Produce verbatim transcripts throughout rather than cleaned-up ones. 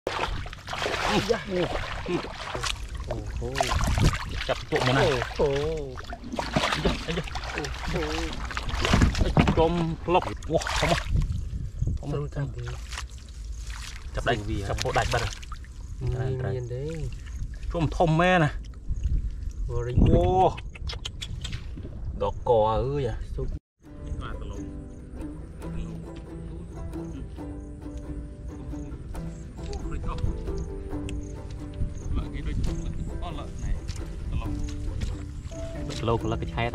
chặt tụi nó này chôm lóc wow không không chặt đây chặt bộ đại bật chôm thom me nè wow đỏ cò ơi à lâu là cái chai ta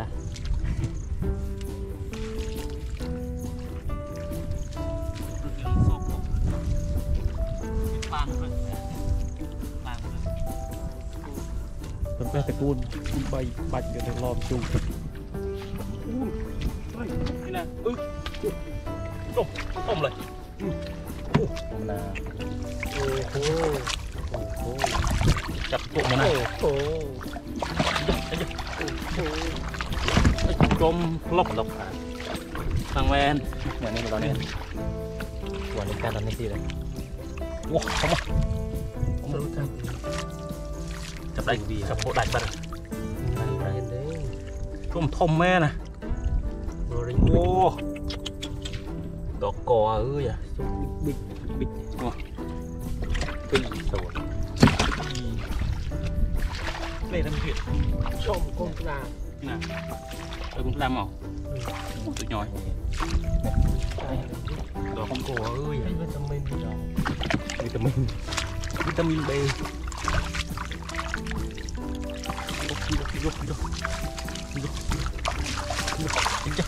มันเป็นตะกูลใบใบเกิดลอมจุ่มนี่นะอึ๊บต้มต้มเลยโอ้นาโอ้โหโอ้โหจับตุ่มมันนะโอ้จมลบลบทางแวนอย่างนี้ตอนนี้ส่วนในการทำนี่สิเลยว้าวเข้ามาผมรู้จักจับได้ดีจับโคตรได้บ้างชุ่มทมแม่นะโอ้ดอกกอเอ้ยอ่ะบิ๊กบิ๊กโอ้ตึ้งสวยนี่ทำผิดชมกุ้งปลาน่ะเออกุ้งปลาหมอตัวน้อยดอกกุ้งโกเอ้ยวิตามินวิตามินวิตามินเบยกยกยกยกยกจ้ะ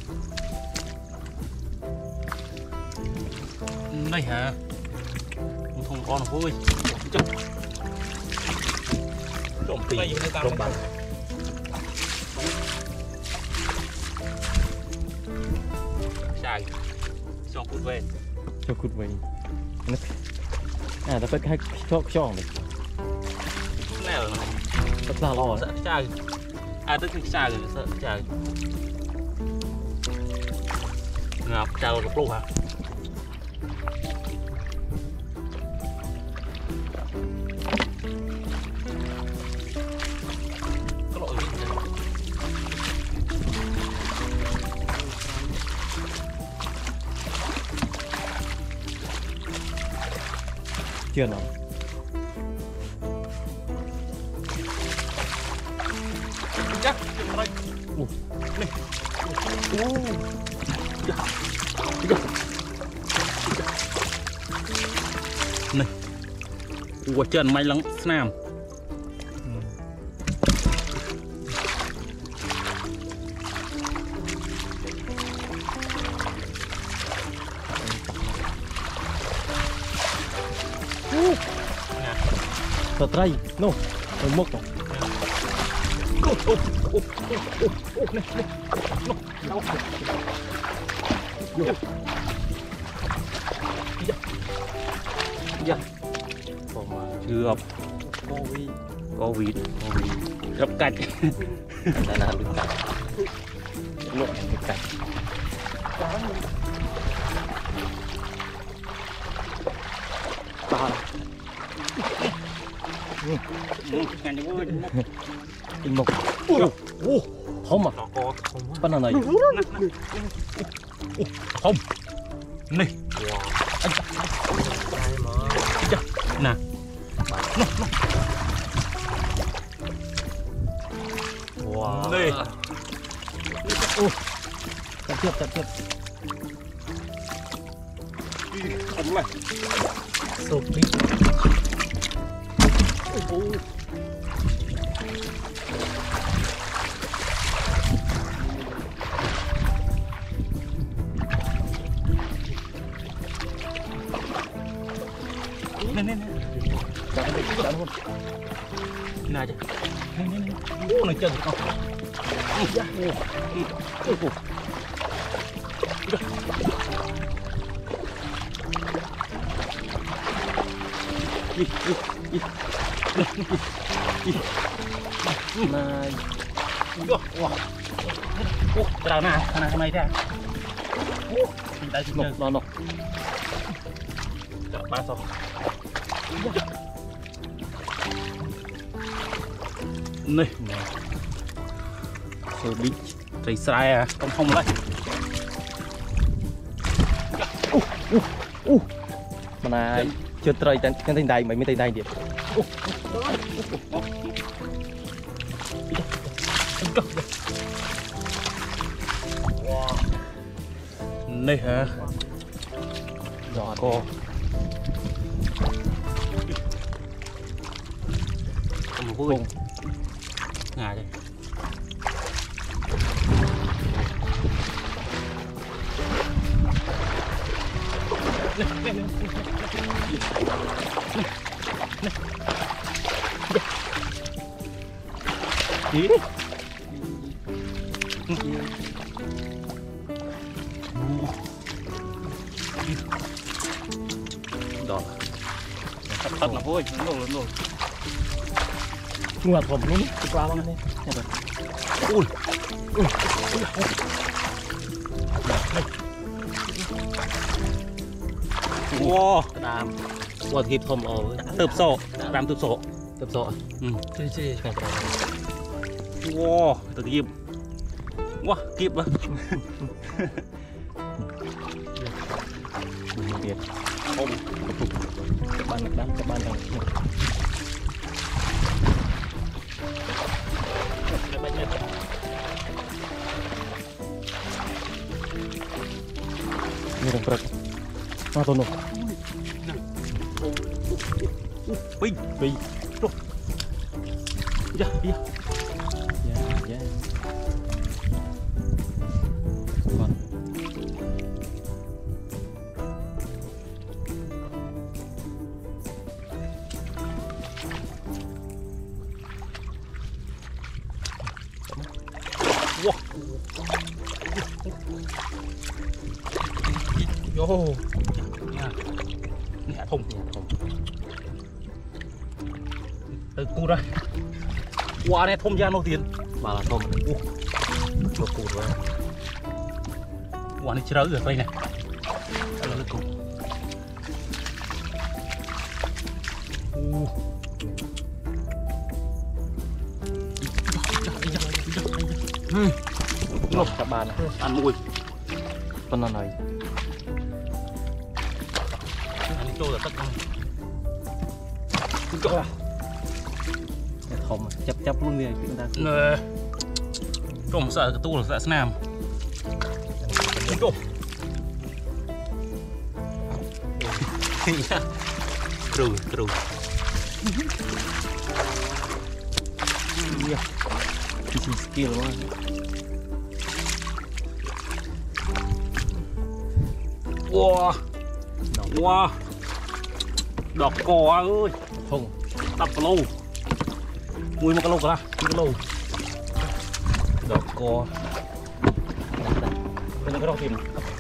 นี่ฮะกุ้งทองก้อนเฮ้ยจ้ะจมตีลงบันใช่ชอบคุดเวงชอบคุดเวงนึกอ่าแต่เป็นแค่ชอบช่องเลยแน่เลยตัดตาล่อสักใช่อ่าตึ้งใช่เลยสักใช่งับเจ้ากับลูกฮะchưa nào chắc đây ui này ui này ui chân may lắm nam tờ trai no rồi mốc rồi ô ô ô ô ô này này no đau vô dạ dạ còn mà chưa có vi có vịt có vịt gấp cạch đây là được cạch lộn được cạch ba in một không mà bắt nào này không này nè wow đây chặt tiếp chặt tiếp không này sụp đi nè nè nè chặt đi chặt luôn nè chứ nè nè nè ô này chân không dạ ô ô đi đi đi này wow ô cái nào cái nào này thế đây nó nó nó ba sao này rồi bị thấy sai à không không đây mà này chưa trời tên cái tên đây mày mới tên đây điệp này hả giò cô không có cùng ngài đây đi đó thật thật là vui lớn rồi lớn rồi nhưng màผมนี่ติดปลาบ้างนี่อุ้ยอุ้ย wow ตามวัดกิบทอมเอา tụp sổ làm tụp sổ กับโซ่ ừ จี้จี้แข่งกัน wow tự kịp wow kịp á เดียด không กับบ้านกับบ้านกับบ้านเรานี่ต้องปรับมาตัวหนุ่ม pin Pin. Trúc. Dạ, dạ. Dạ, dạ. Còn. Wow. Vô. Nha. Nhẹ thùng, nhẹ thùng. Từ cụt ra qua đây thôm ra nô tiền Mà là thôm cho cụt rồi qua đây chơi rồi đây này đây là cụt ngọc các bạn ăn mùi con nào này ăn đi trôi là tất cả chỗ thom chấp chấp luôn đi chúng ta nè trộm sợ cái tu là sợ nam trộm rồi rồi fishing skill quá wow wow đọt cò ơi không tập lâu mùi một cái lô cả một cái lô đọt cò bây giờ cái đọt tìm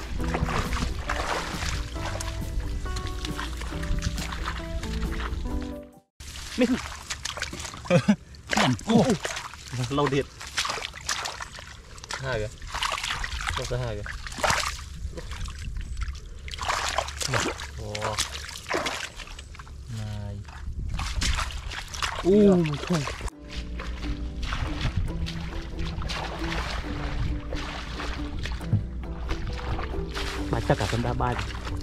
mít nhầm ô lâu điện hai kìa không có hai kìa wow này u không mà chắc cả phần đá bay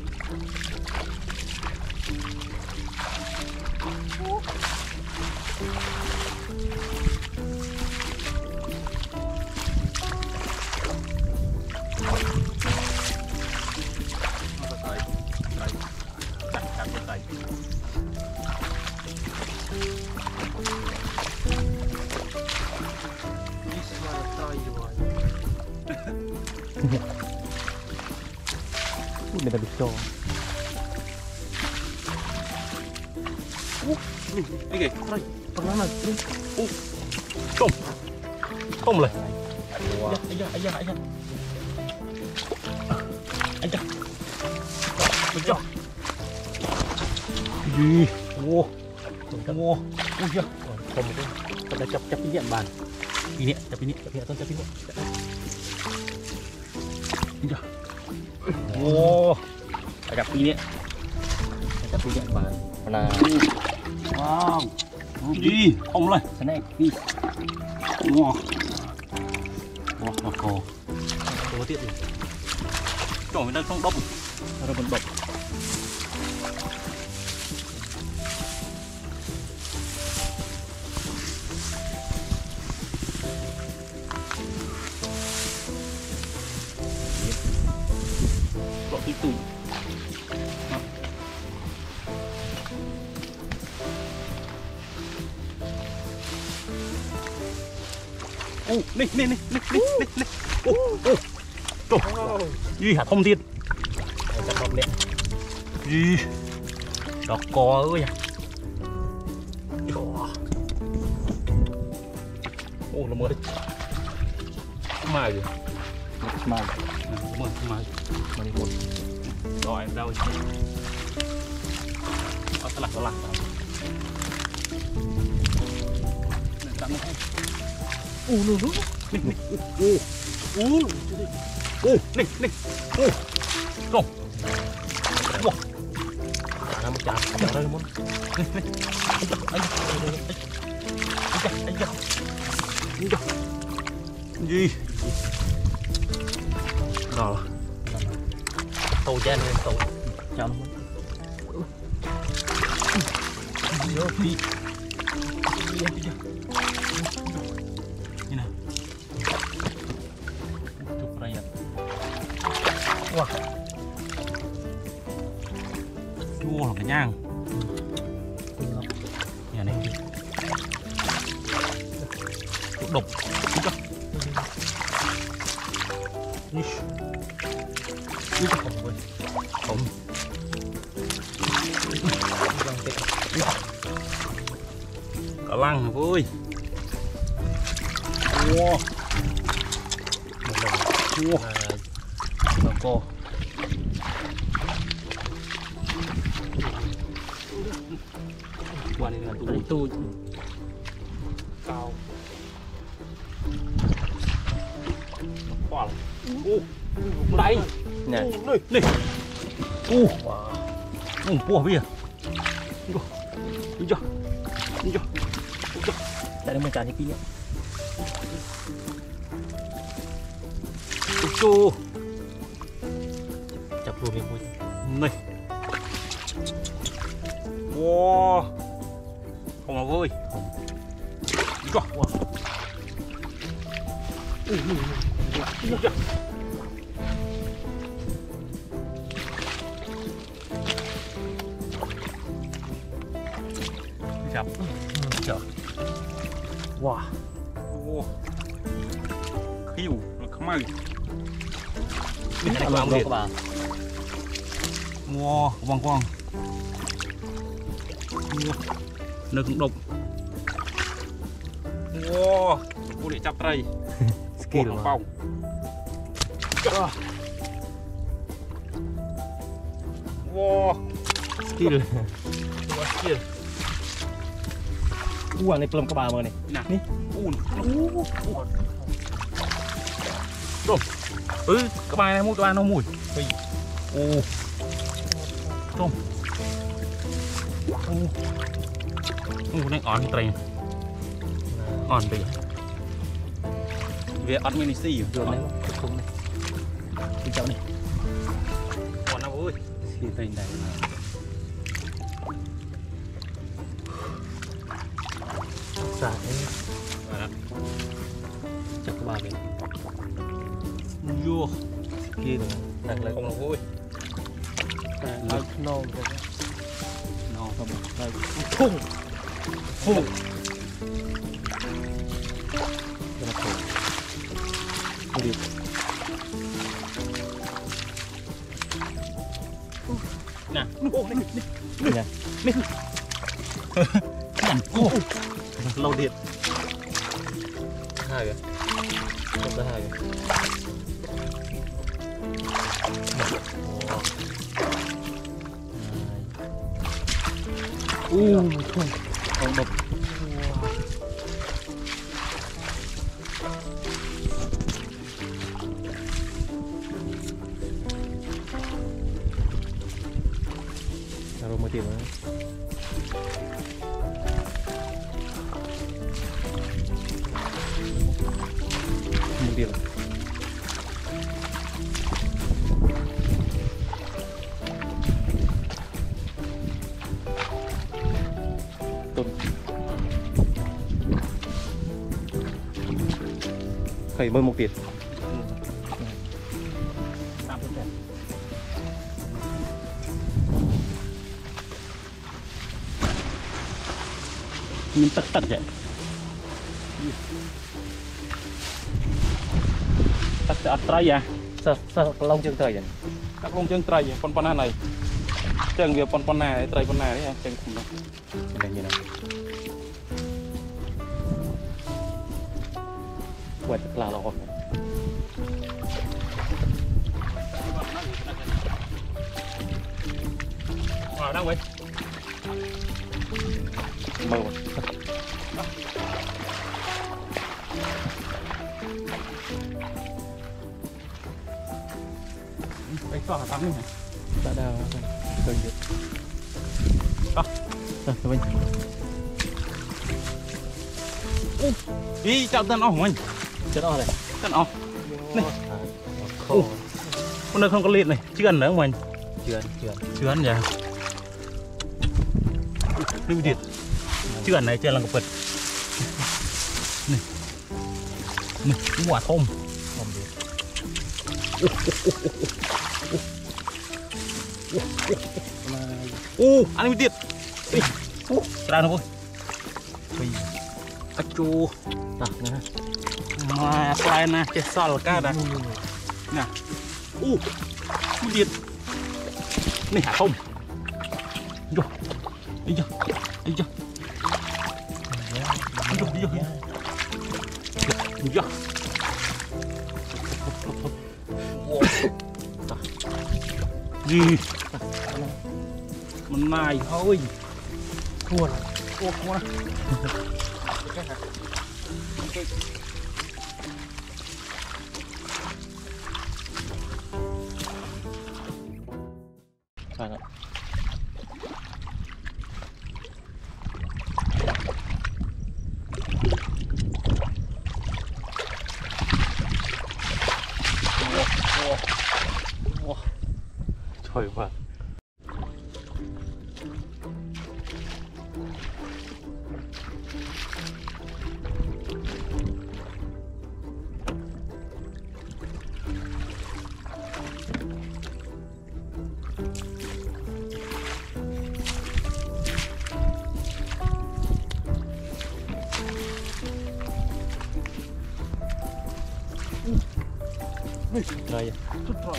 mình đã bị cho cái gì đây con nó là không khôngเลย wow. Anh da anh da anh da anh da mình cho gì wow wow ui chưa không một cái con đã chọc chọc cái diện bàn đi nè chụp đi nè chọc hiện con chọc cái đi chưa wow chụp đi nè chọc cái diện bàn là wow đi không lên cái này đi wow wow nó cổ có tiện gì trộn mình đang trong đốc rồi mình bật bỏ cái tủ ô nè nè nè nè nè nè ô ô trời gì hả thông thiên chặt bọt miệng gì đọc cò ơi ô nó mới mai rồi mai mới mai mà đi một rồi em đâu có cái lạc có lạc u nu nu nè nè u u u nè nè u không wow nó một chạm chạm đây muốn nè nè anh anh anh gì rồi tàu chen lên tàu chạm vô đi như nào chụp ra vậy wow chua là cái nhang nhà này độc chưa đi đi không quên không cả lăng vui wow wow là cô qua đây là tụi tôi cao wow u đây nè đây đây u u bùa bia đi cho đi cho đi cho tại đây mình chạm như kia chu chặt luôn miếng mũi này wow không là vui cho wow chập chở wow wow khiu nó không ai cái này làm được bà wow quăng quăng nó cũng đục wow cô để chắp tay skill của phòng wow skill skill u này plum các bà mờ này nè ní u rồi ừ các bài này mua các bài nó mùi ô không ô này on tiền on tiền về on mini xì rồi đấy không này đi chậu này còn nào ơi xì tiền này xả chắc các bà này vô kia rồi đang lấy không nào ơi lấy no no không lấy phung phung cái là phung cái gì nè ô này nè nè nè ô lâu điện hai kìa không có hai kìa u không không độc rồi mới tìm rồi tiền tôm khởi mơ một tiền nhưng tất tất vậy tất tất trái à sao sao lông chân trời vậy các lông chân trời con con này chân việc con con này trời con này đấy chân không đâu này như này quẹt là lò vào đâu vậy mơ cái phở tắm này đã đào gần được đó rồi mình đi chào tân ong mình chân ong này chân ong này con này không có liệt này chườn nữa mình chườn chườn chườn vậy đi điện chườn này chườn là cục vật này này cái quả thôm u ăn đi tiệt u ra nó thôi ác chu đặt nè mà play nè cái sò cá nè nè u đi tiệt này hả không vô đi chưa đi chưa đi chưa đi chưa đi chưa gì mình này thôi thua rồi thua thua đó sao vậy trời ơi rồi chút rồi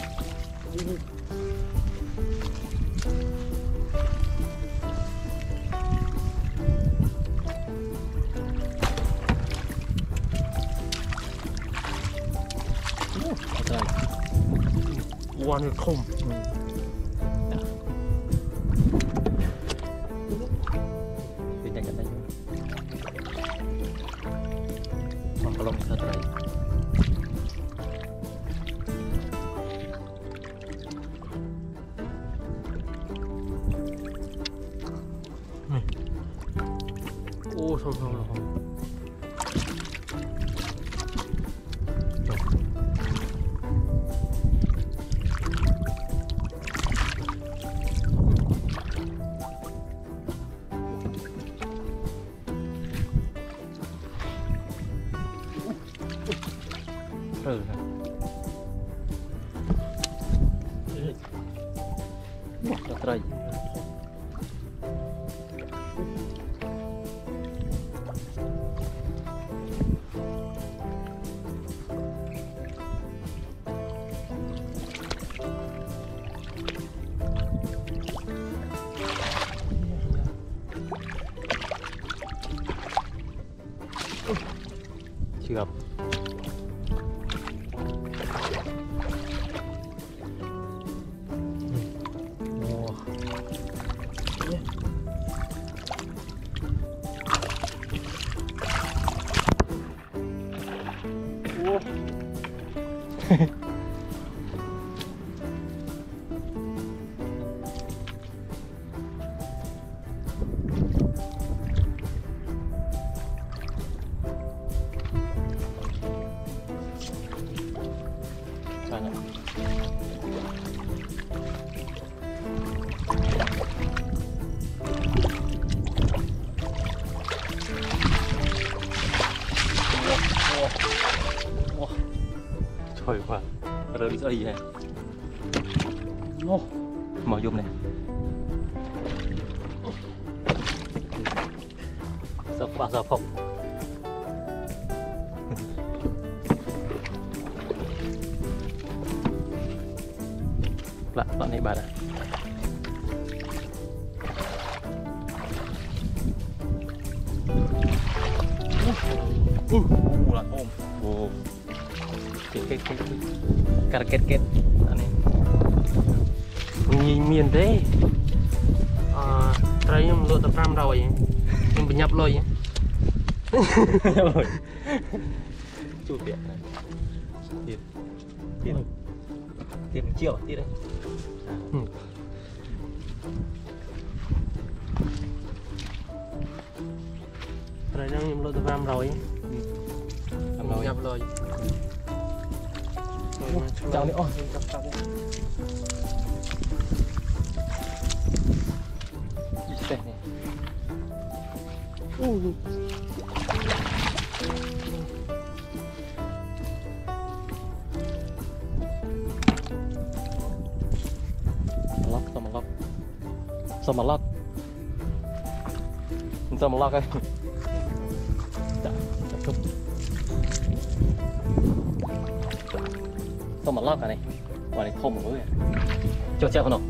quan được không bên cạnh đây còn có lông thật đấy ô sâu sâu là không ừ thật đấy chưa gặp Thôi quá, rồi đi gì này? Ô, mở zoom này. Sao bao giờ không? Lại đoạn này bà đã. Uh, uh, là ôm. Oh. Cái cái cái cái cái cái anh này. Nhìn miền thế. À, trái em lựa tập ram rồi, em bị nhập rồi. Rồi. Chủ tiệm này. Tiền. Tiền. Tiền mình chiều tí đấy. Ừ. Trái em lựa tập ram rồi. Làm rồi. Nhập rồi. Chào đi. Ôi, đây này. Uh. Lóc, sao mà lóc? Sao mà lóc? Sao mà lóc ấy? Dạ, dạ không. Sao mà lóc cả này? Quả này không một cái. Cho treo không nào?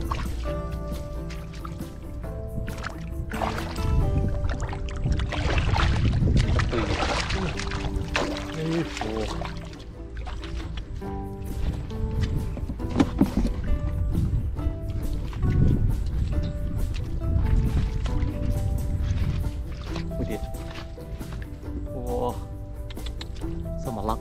Ui điên. Wow. Sao mà lắc.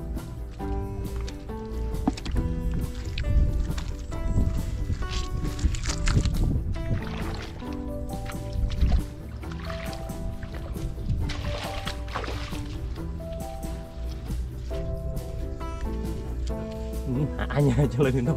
Hả nha, cho lên đến đâu.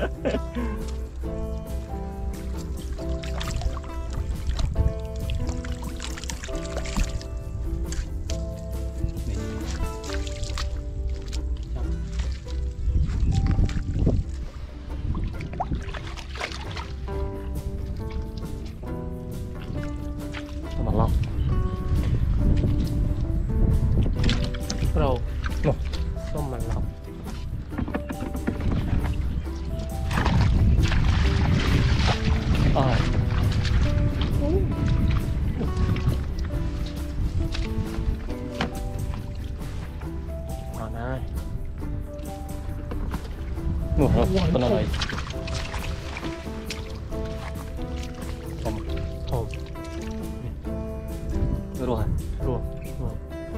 Mà lóc. Rồi. Xong mà lóc. Ờ. Còn ai? Ngủ rồi, con nó này. Không. Không. Rồi rồi. Rồi. Rồi.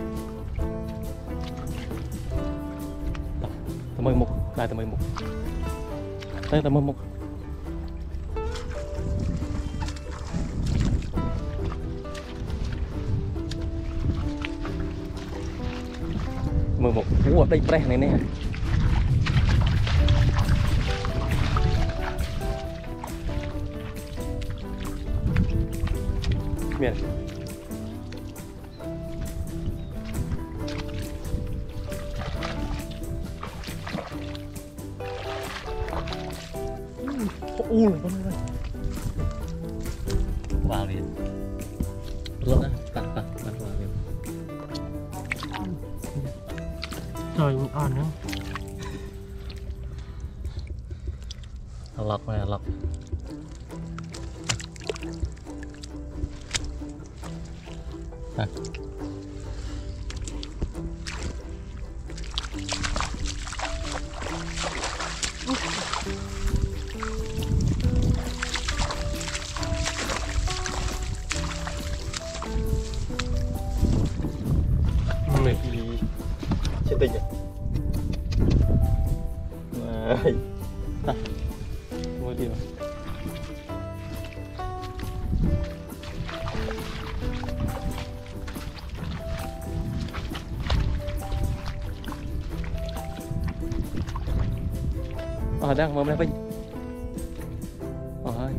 Tầm mười một, lại tầm mười một. Đây tầm mười một. Mười một. Ủa đây pre này nè. Miền. Ui, con này. Vào liền. Rốt á, cắt cắt cắt vào liền. Trời ăn nữa. Lọc này, lọc. À. Mệt. Trên tình à? Này. À. Ngồi đi mà. Ờ đang mở máy Vinh. Ờ ơi.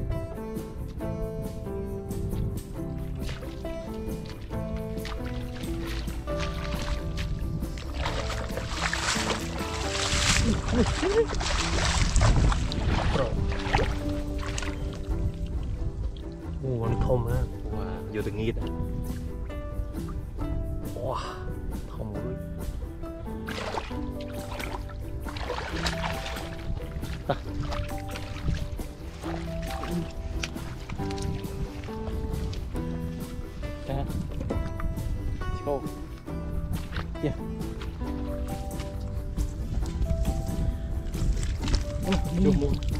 Ồ, nó thơm á. Wow, vô từ nghiệt. Wow, thơm ơi. À. Cá. Go. Yeah. Chụp luôn.